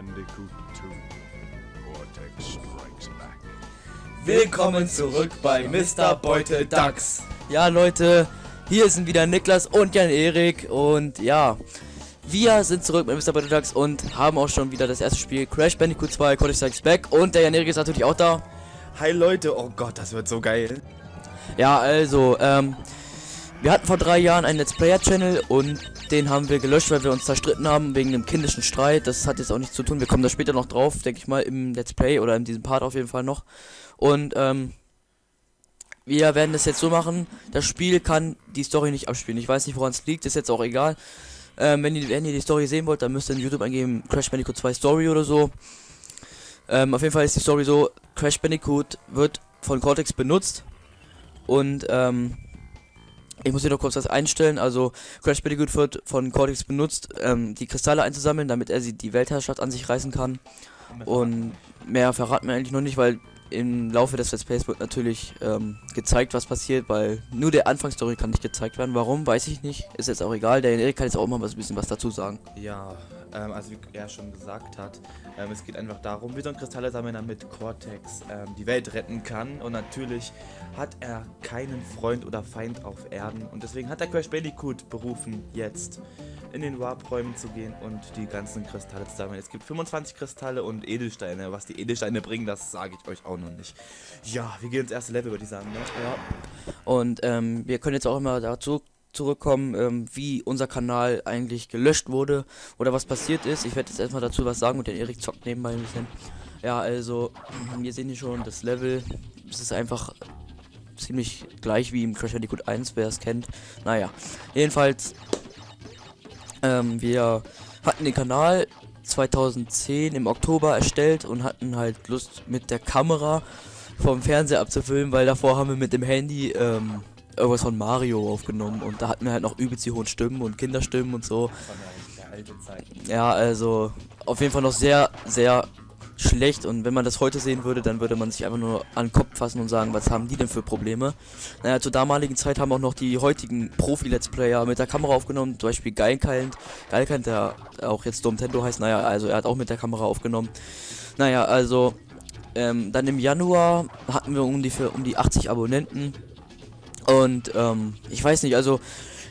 Bandicoot 2. Cortex Strikes Back. Willkommen zurück bei Mr. Beutel Ducks. Ja Leute, hier sind wieder Niklas und Jan-Erik und ja, wir sind zurück mit Mr. Beutel Ducks und haben auch schon wieder das erste Spiel Crash Bandicoot 2 Cortex Strikes Back und der Jan-Erik ist natürlich auch da. Hi Leute, oh Gott, das wird so geil. Ja, also, wir hatten vor 3 Jahren einen Let's Player Channel und den haben wir gelöscht, weil wir uns zerstritten haben wegen einem kindischen Streit. Das hat jetzt auch nichts zu tun, wir kommen da später noch drauf, denke ich mal, im Let's Play oder in diesem Part auf jeden Fall noch. Und, wir werden das jetzt so machen, das Spiel kann die Story nicht abspielen. Ich weiß nicht, woran es liegt, ist jetzt auch egal. Wenn ihr die Story sehen wollt, dann müsst ihr in YouTube eingeben, Crash Bandicoot 2 Story oder so. Auf jeden Fall ist die Story so, Crash Bandicoot wird von Cortex benutzt. Und, ich muss hier noch kurz was einstellen, also Crash Bandicoot wird von Cortex benutzt, die Kristalle einzusammeln, damit er die Weltherrschaft an sich reißen kann. Und mehr verraten wir eigentlich noch nicht, weil im Laufe des Let's Plays wird natürlich gezeigt, was passiert, weil nur der Anfangsstory kann nicht gezeigt werden. Warum, weiß ich nicht, ist jetzt auch egal, der Erik kann jetzt auch mal ein bisschen was dazu sagen. Ja, also wie er schon gesagt hat, es geht einfach darum, wir sollen Kristalle sammeln, damit Cortex die Welt retten kann. Und natürlich hat er keinen Freund oder Feind auf Erden. Und deswegen hat er Crash Bandicoot berufen, jetzt in den Warp-Räumen zu gehen und die ganzen Kristalle zu sammeln. Es gibt 25 Kristalle und Edelsteine. Was die Edelsteine bringen, das sage ich euch auch noch nicht. Ja, wir gehen ins erste Level, würde ich sagen, ne? Ja. Und wir können jetzt auch immer dazu zurückkommen, wie unser Kanal eigentlich gelöscht wurde oder was passiert ist. Ich werde jetzt erstmal dazu was sagen und der Erik zockt nebenbei ein bisschen. Ja, also, wir sehen hier schon das Level. Es ist einfach ziemlich gleich wie im Crash Bandicoot 1, wer es kennt. Naja, jedenfalls, wir hatten den Kanal 2010 im Oktober erstellt und hatten halt Lust mit der Kamera vom Fernseher abzufilmen, weil davor haben wir mit dem Handy irgendwas von Mario aufgenommen und da hatten wir halt noch übelst die hohen Stimmen und Kinderstimmen und so. Von der alten Zeit. Ja, also auf jeden Fall noch sehr, sehr schlecht und wenn man das heute sehen würde, dann würde man sich einfach nur an den Kopf fassen und sagen, was haben die denn für Probleme? Naja, zur damaligen Zeit haben auch noch die heutigen Profi-Let's Player mit der Kamera aufgenommen, zum Beispiel Geilkind, der auch jetzt Domtendo heißt, naja, also er hat auch mit der Kamera aufgenommen. Naja, also, dann im Januar hatten wir um die 80 Abonnenten und, ich weiß nicht, also,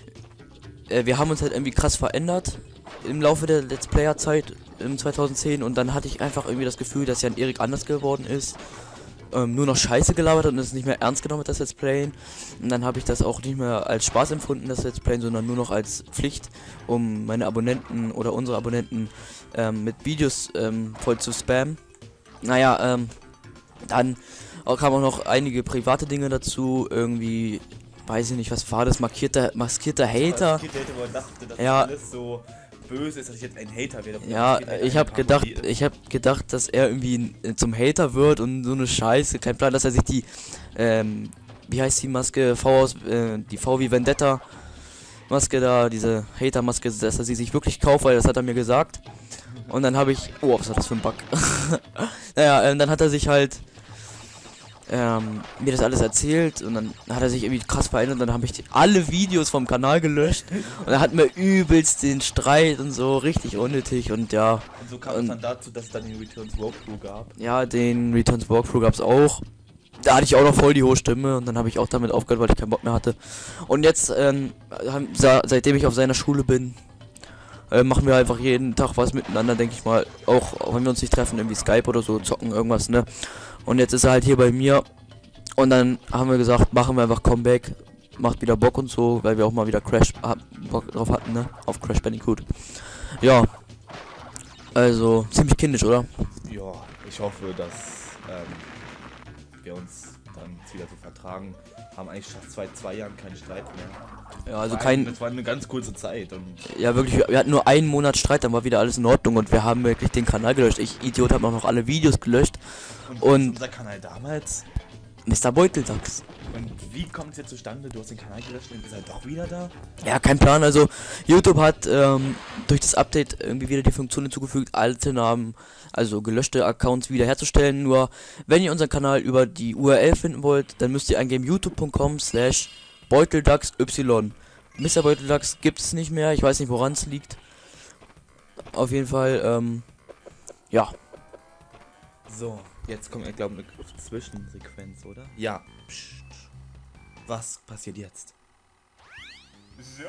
wir haben uns halt irgendwie krass verändert im Laufe der Let's Player Zeit im 2010 und dann hatte ich einfach irgendwie das Gefühl, dass Jan-Erik anders geworden ist, nur noch Scheiße gelabert und es nicht mehr ernst genommen hat, das Let's Playen. Und dann habe ich das auch nicht mehr als Spaß empfunden, das Let's Playen, sondern nur noch als Pflicht, um meine Abonnenten oder unsere Abonnenten mit Videos voll zu spammen. Naja, dann kamen auch noch einige private Dinge dazu, irgendwie, weiß ich nicht, was war das, maskierter Hater. Wo er dachte, dass Ja. alles so böse ist, dass ich jetzt ein Hater werde. Ja, ich habe gedacht, dass er irgendwie zum Hater wird und so eine Scheiße. Kein Plan, dass er sich die, wie heißt die Maske, die V wie Vendetta Maske da, diese Hater-Maske, dass er sie sich wirklich kauft, weil das hat er mir gesagt. Und dann habe ich, oh, was war das für ein Bug? Naja, dann hat er sich halt mir das alles erzählt und dann hat er sich irgendwie krass verändert und dann habe ich alle Videos vom Kanal gelöscht und er hat mir übelst den Streit und so, richtig unnötig und ja. Und so kam es dann dazu, dass es dann den Returns Walkthrough gab. Ja, den Returns Walkthrough gab es auch. Da hatte ich auch noch voll die hohe Stimme und dann habe ich auch damit aufgehört, weil ich keinen Bock mehr hatte. Und jetzt, seitdem ich auf seiner Schule bin, machen wir einfach jeden Tag was miteinander, denke ich mal. Auch wenn wir uns nicht treffen, irgendwie Skype oder so, zocken irgendwas, ne. Und jetzt ist er halt hier bei mir. Und dann haben wir gesagt, machen wir einfach Comeback. Macht wieder Bock und so, weil wir auch mal wieder Bock drauf hatten, ne? Auf Crash Bandicoot. Ja. Also, ziemlich kindisch, oder? Ja, ich hoffe, dass wir uns dann wieder so vertragen. Haben eigentlich seit 2 Jahren keinen Streit mehr. Ja, also Das war eine ganz kurze Zeit. Und ja, wirklich, wir hatten nur einen Monat Streit, dann war wieder alles in Ordnung und wir haben wirklich den Kanal gelöscht. Ich, Idiot, habe auch noch alle Videos gelöscht. Und unser Kanal damals. Mr. Beutel Ducks. Und wie kommt es jetzt zustande? Du hast den Kanal gelöscht und bist halt doch wieder da? Ja, kein Plan. Also YouTube hat durch das Update irgendwie wieder die Funktion hinzugefügt, alte Namen, also gelöschte Accounts wiederherzustellen. Nur wenn ihr unseren Kanal über die URL finden wollt, dann müsst ihr eingeben youtube.com/BeutelDucksY. Mr. Beutel Ducks gibt es nicht mehr. Ich weiß nicht, woran es liegt. Auf jeden Fall Ja. So, jetzt kommt, ich glaube, eine Zwischensequenz, oder? Ja. Psst. Was passiert jetzt? So.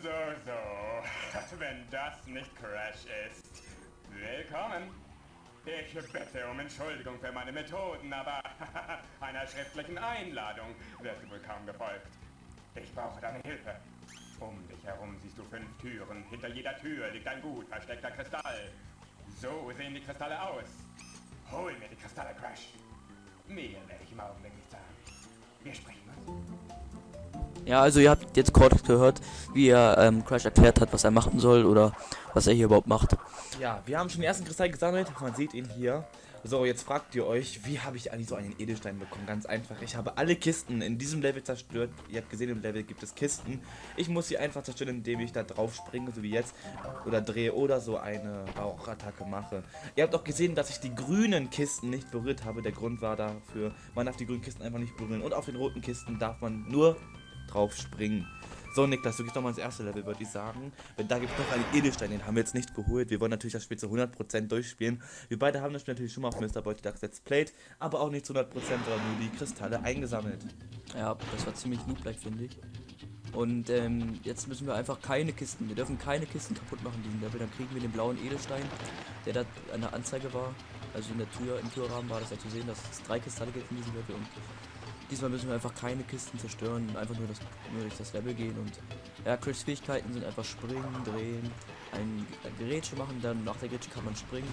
Wenn das nicht Crash ist. Willkommen. Ich bitte um Entschuldigung für meine Methoden, aber einer schriftlichen Einladung wird wohl kaum gefolgt. Ich brauche deine Hilfe. Um dich herum siehst du 5 Türen. Hinter jeder Tür liegt ein gut versteckter Kristall. So sehen die Kristalle aus. Hol mir die Kristalle, Crash. Mehr werde ich im Augenblick nicht sagen. Wir sprechen uns. Ja, also ihr habt jetzt Cortex gehört, wie er Crash erklärt hat, was er machen soll oder was er hier überhaupt macht. Ja, wir haben schon den ersten Kristall gesammelt. Man sieht ihn hier. So, jetzt fragt ihr euch, wie habe ich eigentlich so einen Edelstein bekommen? Ganz einfach. Ich habe alle Kisten in diesem Level zerstört. Ihr habt gesehen, im Level gibt es Kisten. Ich muss sie einfach zerstören, indem ich da drauf springe, so wie jetzt. Oder drehe oder so eine Bauchattacke mache. Ihr habt auch gesehen, dass ich die grünen Kisten nicht berührt habe. Der Grund war dafür, man darf die grünen Kisten einfach nicht berühren. Und auf den roten Kisten darf man nur drauf springen. So, Niklas, du gehst nochmal ins erste Level, würde ich sagen. Da gibt es noch einen Edelstein, den haben wir jetzt nicht geholt. Wir wollen natürlich das Spiel zu 100% durchspielen. Wir beide haben das Spiel natürlich schon mal auf Mr. Beute Ducks Let's Played, aber auch nicht zu 100%, sondern nur die Kristalle eingesammelt. Ja, das war ziemlich noob-like, finde ich. Und jetzt müssen wir einfach wir dürfen keine Kisten kaputt machen in diesem Level. Dann kriegen wir den blauen Edelstein, der da an der Anzeige war. Also in der Tür, im Türrahmen war das ja zu sehen, dass es 3 Kristalle gibt in diesem Level. Und diesmal müssen wir einfach keine Kisten zerstören, einfach nur durch das Level gehen. Und ja, Crashs Fähigkeiten sind einfach springen, drehen, ein Gerätsche machen, dann nach der Gerätsche kann man springen.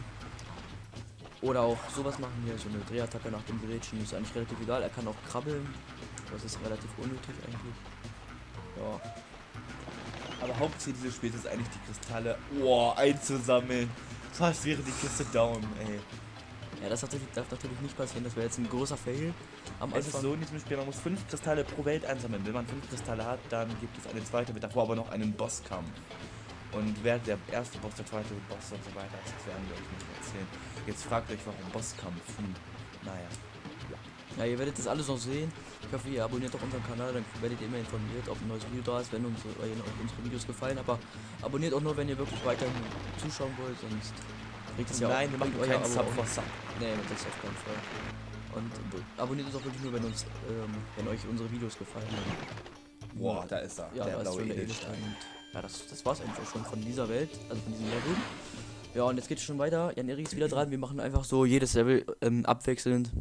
Oder auch sowas machen hier, so eine Drehattacke nach dem Gerätschen, ist eigentlich relativ egal. Er kann auch krabbeln, das ist relativ unnötig eigentlich. Ja. Aber Hauptziel dieses Spiels ist eigentlich die Kristalle einzusammeln. Fast wäre die Kiste down, ey. Ja, das darf natürlich nicht passieren, das wäre jetzt ein großer Fail am Es ist Anfang. so in diesem Spiel, man muss 5 Kristalle pro Welt einsammeln. Wenn man 5 Kristalle hat, dann gibt es eine zweite, mit davor aber noch einen Bosskampf. Und wer der erste Boss, der zweite Boss und so weiter ist, das werden wir euch nicht erzählen. Jetzt fragt euch, warum Bosskampf? Naja. Ja, ihr werdet das alles noch sehen. Ich hoffe, ihr abonniert auch unseren Kanal, dann werdet ihr immer informiert, ob ein neues Video da ist, wenn euch unsere Videos gefallen. Aber abonniert auch nur, wenn ihr wirklich weiterhin zuschauen wollt, sonst kriegt es ja Nein, wir machen euer keinen Abo Sub auch for nicht. Sub. Nee, das auf keinen Fall. Und abonniert uns auch wirklich nur, wenn euch unsere Videos gefallen. Boah, da ist er. Ja, der da ist blaue schon der Edelstein. Edelstein. Und ja, das war's eigentlich auch schon von dieser Welt, also von diesem Level. Ja, und jetzt geht's schon weiter. Jan-Erik ist wieder dran. Wir machen einfach so jedes Level abwechselnd.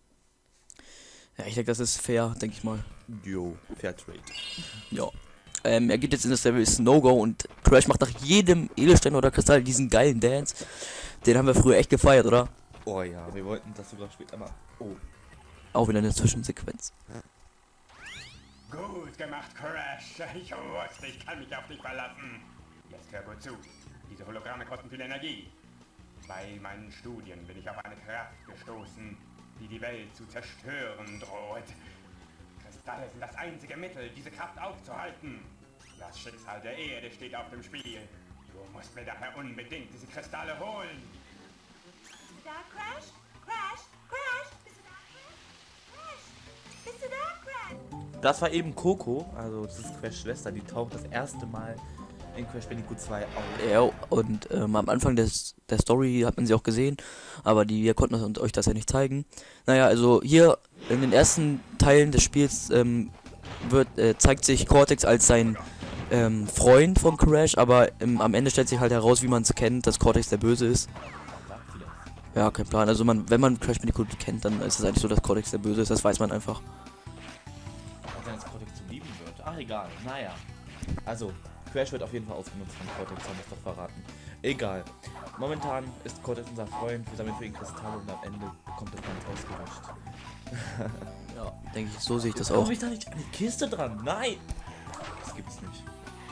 Ja, ich denke, das ist fair, denke ich mal. Jo, Fairtrade. Ja. Er geht jetzt in das Level, ist No-Go und Crash macht nach jedem Edelstein oder Kristall diesen geilen Dance. Den haben wir früher echt gefeiert, oder? Oh ja, wir wollten das sogar später mal. Oh. Auch wieder eine Zwischensequenz. Gut gemacht, Crash. Ich wusste, ich kann mich auf dich verlassen. Jetzt hör gut zu. Diese Hologramme kosten viel Energie. Bei meinen Studien bin ich auf eine Kraft gestoßen, die die Welt zu zerstören droht. Kristalle sind das einzige Mittel, diese Kraft aufzuhalten. Das Schicksal der Erde steht auf dem Spiel. Du musst mir daher unbedingt diese Kristalle holen. Bist du da, Crash? Crash? Crash? Bist du da, Crash? Crash? Bist du da, Crash? Das war eben Coco, also das ist Crash Schwester, die taucht das erste Mal in Crash Bandicoot 2 auf. Ja, und am Anfang der Story hat man sie auch gesehen, aber wir konnten euch das ja nicht zeigen. Naja, also hier in den ersten Teilen des Spiels zeigt sich Cortex als sein Freund von Crash, aber am Ende stellt sich halt heraus, wie man es kennt, dass Cortex der Böse ist. Ja, kein Plan. Also wenn man Crash Bandicoot kennt, dann ist es eigentlich so, dass Cortex der Böse ist, das weiß man einfach. Ob er jetzt Cortex zu lieben wird? Ach egal, naja. Also, Crash wird auf jeden Fall ausgenutzt von Cortex, haben wir es doch verraten. Egal. Momentan ist Cortex unser Freund, wir sammeln für ihn Kristalle und am Ende bekommt er ganz ausgelöscht. Ja, denke ich, so sehe ich das Warum auch. ich da nicht an die Kiste dran? Nein! Das gibt's nicht.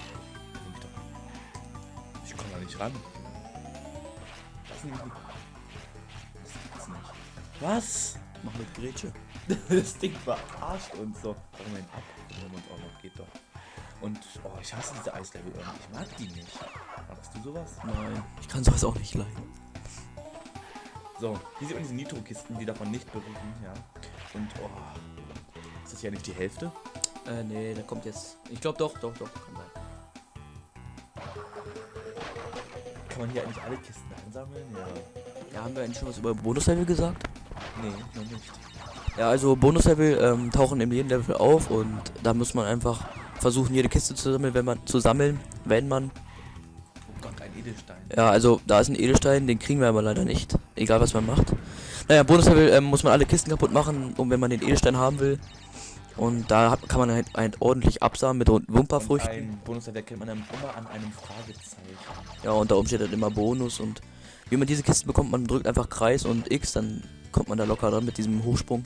Ich komme da nicht ran. Das ist nämlich nicht. Das gibt's nicht. Was? Mach mit Grätsche. Das Ding verarscht uns so. Warum denn ab? Oh noch, geht doch. Und, oh, ich hasse diese Eislevel irgendwie. Ich mag die nicht. Magst du sowas? Nein, ich kann sowas auch nicht leiden. So, hier sieht man diese Nitro-Kisten, die davon nicht berühren, ja. Und, oh. Ist das hier nicht die Hälfte? Nee, da kommt jetzt. Ich glaube doch, kann sein. Kann man hier eigentlich alle Kisten einsammeln? Ja. Ja, haben wir eigentlich schon was über Bonuslevel gesagt? Nee, noch nicht. Ja, also Bonuslevel tauchen in jedem Level auf und da muss man einfach versuchen, jede Kiste zu sammeln, wenn man. Oh Gott, ein Edelstein. Ja, also da ist ein Edelstein, den kriegen wir aber leider nicht, egal was man macht. Naja, Bonuslevel muss man alle Kisten kaputt machen, um wenn man den Edelstein haben will. Und da kann man halt ordentlich absamen mit Wumperfrüchten. Ein Bonuslevel erkennt man dann immer an einem Fragezeichen. Ja, und da oben steht dann immer Bonus und wie man diese Kisten bekommt, man drückt einfach Kreis und X, dann kommt man da locker dran mit diesem Hochsprung.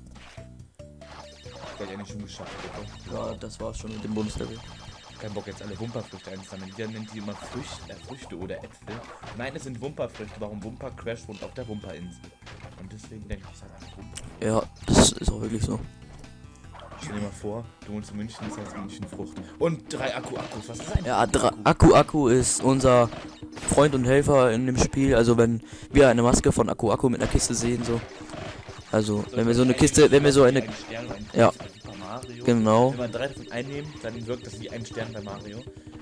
Das hab ich eigentlich schon geschafft, oder? Ja, das war's schon mit dem Bonuslevel. Kein Bock jetzt alle Wumperfrüchte einzusammeln. Wir nennen die immer Früchte oder Äpfel. Nein, es sind Wumperfrüchte. Warum Wumper Crash wohnt auf der Wumperinsel? Und deswegen denke ich, es hat eine Wumper. Ja, das ist auch wirklich so. Stell dir mal vor, du wohnst in München, das heißt Münchenfrucht. Und 3 Akku-Akkus, was ist ein Ja, Akku ist unser Freund und Helfer in dem Spiel. Also wenn wir eine Maske von Akku mit einer Kiste sehen, so. Also wenn wir so eine Kiste, wenn wir so eine, ja, Super Mario. genau. Wenn man 3 davon einnehmen, dann wirkt das wie ein Stern bei Mario.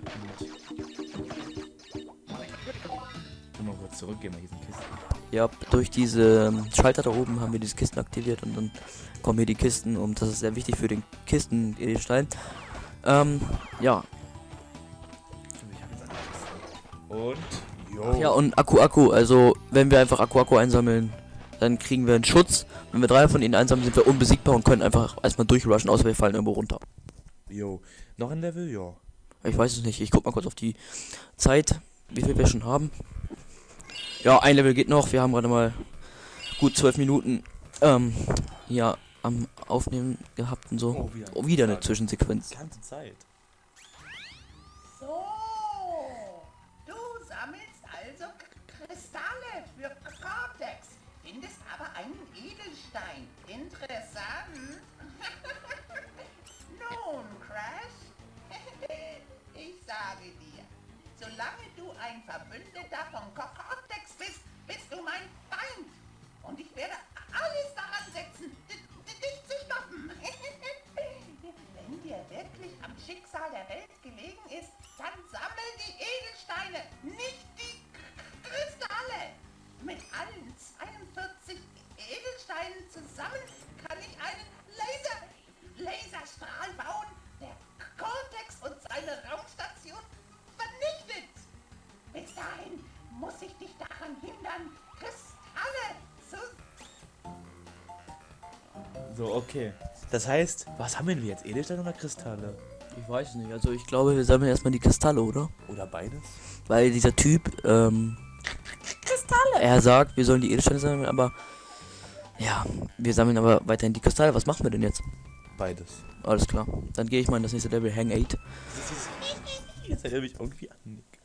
Und mal kurz zurückgehen bei diesen Kisten. Ja, durch diese Schalter da oben haben wir diese Kisten aktiviert und dann kommen hier die Kisten und das ist sehr wichtig für den Kisten-Edelstein. Ja. Ich hab jetzt eine Kiste. Und? Ach ja, und Akku, also wenn wir einfach Akku einsammeln, dann kriegen wir einen Schutz. Wenn wir 3 von ihnen einsammeln, sind wir unbesiegbar und können einfach erstmal durchrushen, außer wir fallen irgendwo runter. Jo. Noch ein Level? Jo. Ich weiß es nicht, ich guck mal kurz auf die Zeit, wie viel wir schon haben. Ja, ein Level geht noch, wir haben gerade mal gut 12 Minuten ja, am Aufnehmen gehabt und so. Oh, wieder eine Zwischensequenz. Die ganze Zeit. So, du sammelst also Kristalle für Cortex, findest aber einen Edelstein. Interessant. Nun, Crash, ich sage dir, solange du ein Verbündeter von Cortex bist, bist du mein Feind. Und ich werde alles daran setzen, dich zu stoppen. Wenn dir wirklich am Schicksal der Welt gelegen ist, dann sammel die Edelsteine, nicht die Kristalle. Mit allen 42 Edelsteinen zusammen kann ich einen Laserstrahl bauen, der Cortex und seine Raumstation vernichtet. Bis dahin muss ich dich daran hindern, Kristalle zu... So, okay. Das heißt, was haben wir jetzt? Edelsteine oder Kristalle? Ich weiß nicht, also ich glaube, wir sammeln erstmal die Kristalle, oder? Oder beides? Weil dieser Typ, Kristalle! Er sagt, wir sollen die Edelsteine sammeln, aber ja, wir sammeln aber weiterhin die Kristalle. Was machen wir denn jetzt? Beides. Alles klar. Dann gehe ich mal in das nächste Level, Hang 8. Jetzt erinnert mich irgendwie an Nick.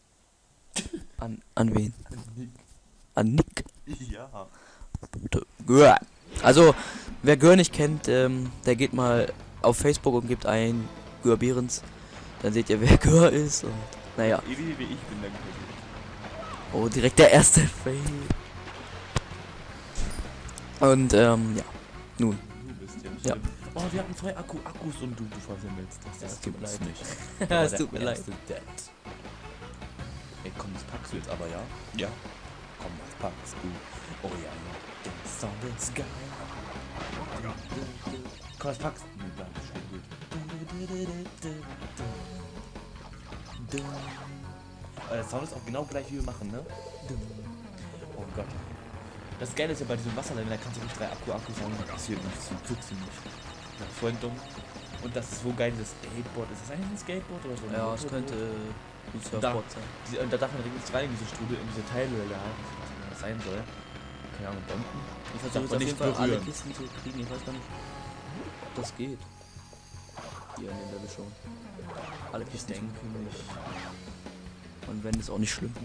An wen? An Nick. Ja. Gör. Also, wer Gör nicht kennt, der geht mal auf Facebook und gibt ein Gör Behrens. Dann seht ihr, wer Gör ist. Und naja. Wie ich bin dann Oh, direkt der erste Fail. Und ja. Nun. Du bist ja Ja. schlimm. Oh, wir hatten 2 Akkus und du versammelst das. Das tut mir gibt's leid. nicht. Ja, es Der tut mir leid. erste Dead. Ey, komm, das packst du jetzt aber, ja? Ja. Komm, das packst du. Oh ja, ja. Der Sound ist geil. Komm, das packst du. Nee, danke schön, gut. Der Sound ist auch genau gleich, wie wir machen, ne? Oh Gott. Das Geile ist ja bei diesem Wasserlevel, da kannst du nicht 3 Akkus haben, da passiert nichts, du kriegst sie nicht. Das ist voll dumm. Und das ist so geil, dieses Skateboard. Ist das eigentlich ein Skateboard oder so? Ja, es könnte ein Surfboard sein. Und da darf man richtig rein in diese Strudel, in diese Teile da, was das sein soll. Keine Ahnung, Bomben. Ich Darf versuche man auf jeden nicht Fall alle berühren. Kisten zu kriegen. Ich weiß gar nicht, ob das geht. Hier in dem Level schon. Alle Ich Kisten. denke nicht. Und wenn, ist auch nicht schlimm.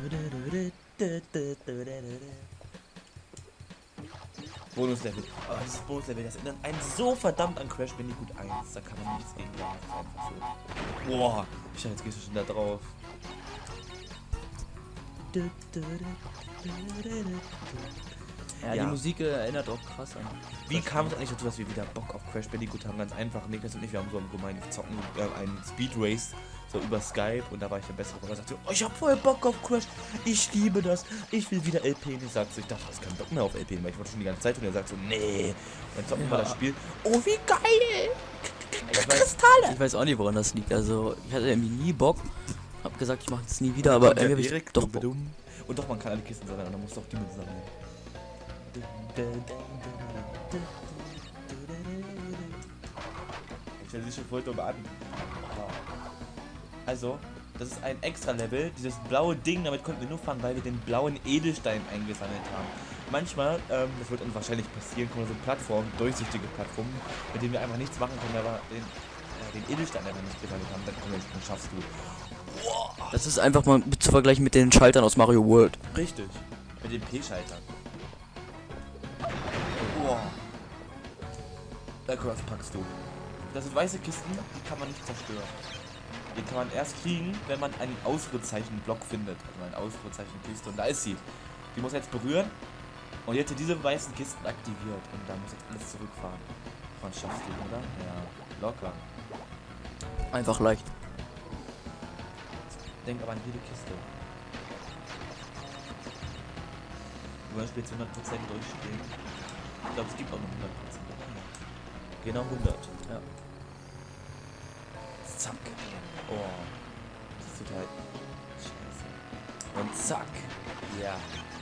Bonuslevel. Aber dieses Bonuslevel, das erinnert einen so verdammt an Crash Bandicoot 1. Da kann man nichts gegen sagen. Das ist einfach so. Boah. Scheiße, jetzt gehst du schon da drauf. Ja, Ja. die Musik erinnert auch krass an. Wie kam es eigentlich dazu, dass wir wieder Bock auf Crash Bandicoot haben? Ganz einfach, Niklas und ich, wir haben so gemeint, wir zocken einen Speed Race so über Skype und da war ich der Bessere. Und er sagte, oh, ich hab voll Bock auf Crash, ich liebe das, ich will wieder LP. Und ich sagte so, ich dachte, du hast keinen Bock mehr auf LP, weil ich wollte schon die ganze Zeit und er sagt so, nee. Und dann zocken wir das Spiel. Oh, wie geil! Ich weiß auch nicht, woran das liegt. Also, ich hatte irgendwie nie Bock. Hab gesagt, ich mache das nie wieder, aber irgendwie hab ich Erik, doch Bock. und doch, man kann alle Kisten sammeln und dann musst du auch die mit sammeln. Ich stelle sich schon voll dumm an. Also, das ist ein Extra-Level. Dieses blaue Ding, damit konnten wir nur fahren, weil wir den blauen Edelstein eingesammelt haben. Manchmal, das wird uns wahrscheinlich passieren, kommen so Plattformen, durchsichtige Plattformen, mit denen wir einfach nichts machen können, aber den Edelstein einfach nicht gesammelt haben, dann schaffst du. Das ist einfach mal zu vergleichen mit den Schaltern aus Mario World. Richtig. Mit den P-Schaltern. Wow. Was packst du? Das sind weiße Kisten, die kann man nicht zerstören. Die kann man erst kriegen, wenn man einen Ausrufezeichen-Block findet. Also eine Ausrufezeichen-Kiste. Und da ist sie. Die muss jetzt berühren. Und jetzt sind diese weißen Kisten aktiviert. Und da muss jetzt alles zurückfahren. Was schaffst du, oder? Ja, locker. Einfach leicht. Denk aber an jede Kiste. Du willst jetzt 100% durchspielen. Ich glaube, es gibt auch noch 100%. Genau 100. Ja. Zack. Oh. Das ist total scheiße. Und zack. Ja.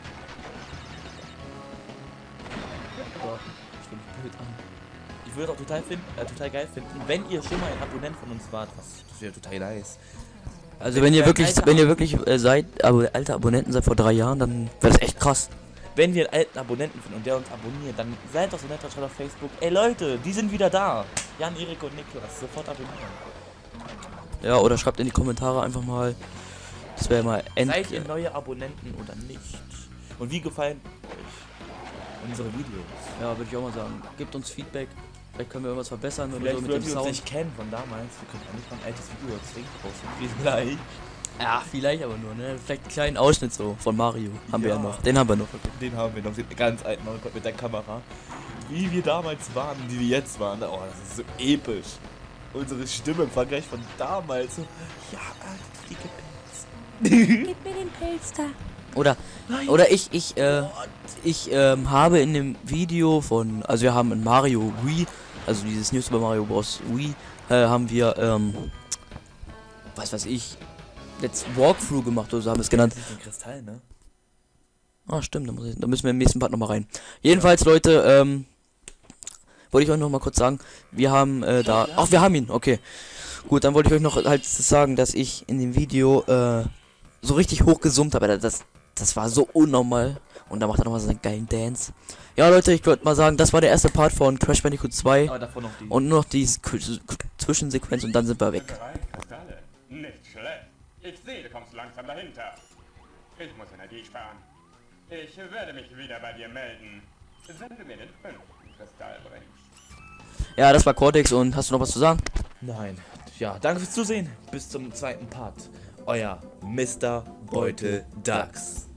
Oh, ich will mich blöd an. Ich würde auch total geil finden, wenn ihr schon mal ein Abonnent von uns wart. Das wäre total nice. Also wenn ihr wirklich seid, alte Abonnenten seid vor 3 Jahren, dann wäre das echt krass. Wenn wir einen alten Abonnenten finden und der uns abonniert, dann seid doch so nett und schreibt auf Facebook, ey Leute, die sind wieder da. Jan, Erik und Niklas, sofort abonnieren. Ja, oder schreibt in die Kommentare einfach mal. Das wäre mal Seid ihr neue Abonnenten oder nicht? Und wie gefallen euch unsere Videos? Ja, würde ich auch mal sagen. Gebt uns Feedback. Vielleicht können wir irgendwas verbessern oder Vielleicht so mit würden dem wir uns Sound. nicht kennen von damals. Wir können eigentlich mal ein altes Video als Link posten. Vielleicht. Ja, vielleicht aber nur, ne? Vielleicht einen kleinen Ausschnitt so von Mario. Haben wir ja noch. Den haben wir noch. Den haben wir noch, den ganz alten Mario mit der Kamera. Wie wir damals waren, wie wir jetzt waren. Oh, das ist so episch. Unsere Stimme im Vergleich von damals. So, ja, Gib mir den Pilz da. Oder ich habe in dem Video von, also wir haben in Mario Wii, also dieses New Super Mario Bros. Wii, haben wir, was weiß ich, Let's Walkthrough gemacht oder so haben wir es genannt. Das ist ein Kristall, ne? Ah, stimmt, da müssen wir im nächsten Part nochmal rein. Jedenfalls, Leute, wollte ich euch noch mal kurz sagen, wir haben da, ach, wir haben ihn, okay. Gut, dann wollte ich euch noch halt sagen, dass ich in dem Video, so richtig hoch gesummt habe. Das war so unnormal. Und da macht er nochmal so einen geilen Dance. Ja, Leute, ich würde mal sagen, das war der erste Part von Crash Bandicoot 2. Aber davor noch die. Und nur noch die Zwischensequenz und dann sind wir weg. Drei Kristalle. Nicht schlecht. Ich sehe, du kommst langsam dahinter. Ich muss Energie sparen. Ich werde mich wieder bei dir melden, wenn du mir den 5. Kristall bringst. Ja, das war Cortex und hast du noch was zu sagen? Nein. Ja, danke fürs Zusehen. Bis zum zweiten Part. Euer Mr. Beutel Ducks.